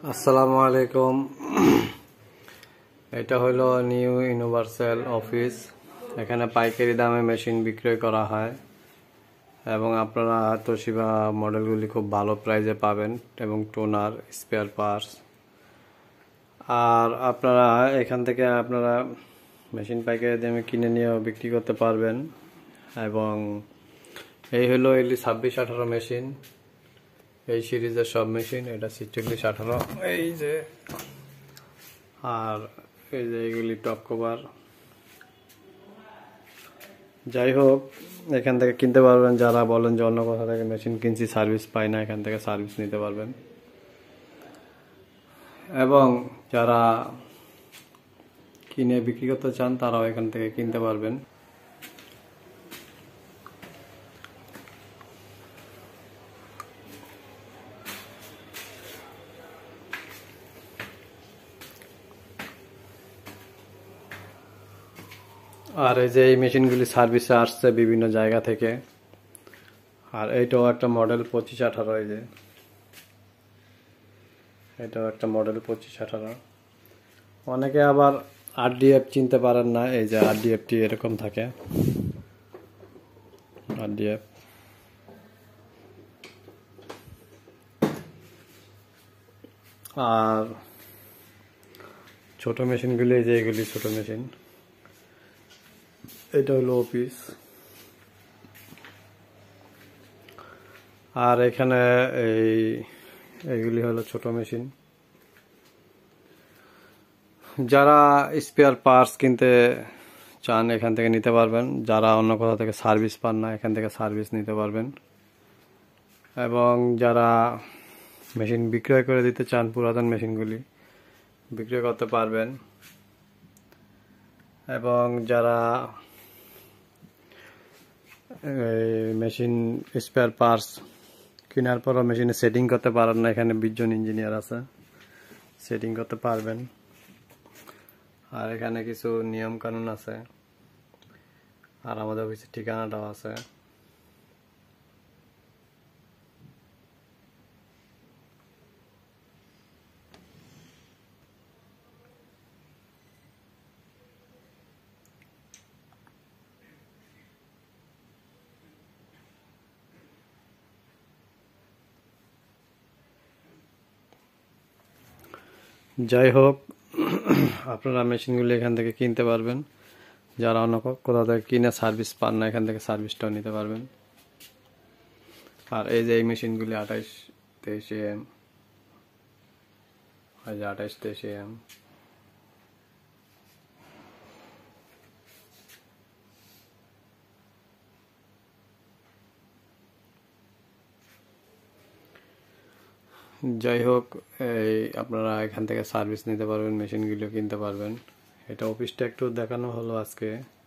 আসসালামু আলাইকুম। এটা হলো নিউ ইউনিভার্সাল অফিস। এখানে পাইকারি দামে মেশিন বিক্রয় করা হয় এবং আপনারা তোশিবা মডেলগুলি খুব ভালো প্রাইসে পাবেন এবং টোনার, স্পেয়ার পার্টস। আর আপনারা এখান থেকে আপনারা মেশিন পাইকারি দামে কিনে নিয়ে বিক্রি করতে পারবেন। এবং এই হলো 26-18 মেশিন, এই সিরিজের সব মেশিন। এটা 46-18, এই যে, আর এই যে এইগুলি টপ কভার। যাই হোক, এখান থেকে কিনতে পারবেন। যারা বলেন যে অন্য কোথা থেকে মেশিন কিনছি, সার্ভিস পাই না, এখান থেকে সার্ভিস নিতে পারবেন। এবং যারা কিনে বিক্রি করতে চান তারাও এখান থেকে কিনতে পারবেন। আর এই যে এই মেশিনগুলি সার্ভিসে আসছে বিভিন্ন জায়গা থেকে। আর এইটাও একটা মডেল 25-18, এই যে এটাও একটা মডেল 25-18। অনেকে আবার RDF চিনতে পারেন না, এই যে RDFটি এরকম থাকে। RDF আর ছোট মেশিনগুলি, এই যে এগুলি ছোট মেশিন। এটা হলো অফিস। আর এখানে এইগুলি হলো ছোট মেশিন। যারা স্পেয়ার পার্টস কিনতে চান এখান থেকে নিতে পারবেন। যারা অন্য কোথাও থেকে সার্ভিস পান না, এখান থেকে সার্ভিস নিতে পারবেন। এবং যারা মেশিন বিক্রয় করে দিতে চান, পুরাতন মেশিনগুলি বিক্রয় করতে পারবেন। এবং যারা মেশিন স্পেয়ার পার্টস কেনার পরও মেশিনে সেটিং করতে পারেন না, এখানে 20 জন ইঞ্জিনিয়ার আছে, সেটিং করতে পারবেন। আর এখানে কিছু নিয়ম কানুন আছে, আর আমাদের অফিসের ঠিকানাটাও আছে। যাই হোক, আপনারা মেশিনগুলি এখান থেকে কিনতে পারবেন। যারা অন্য কোথাও থেকে কিনে সার্ভিস পান না, এখান থেকে সার্ভিসটাও নিতে পারবেন। আর এই যে এই মেশিনগুলি 28-23 AM, এই যে 28-23 AM। যাই হোক, এই আপনারা এখান থেকে সার্ভিস নিতে পারবেন, মেশিনগুলো কিনতে পারবেন। এটা অফিসটা একটু দেখানো হলো আজকে।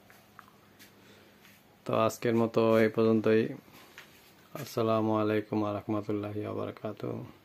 তো আজকের মতো এই পর্যন্তই। আসসালামু আলাইকুম ওয়া রাহমাতুল্লাহি ওয়া বারাকাতুহু।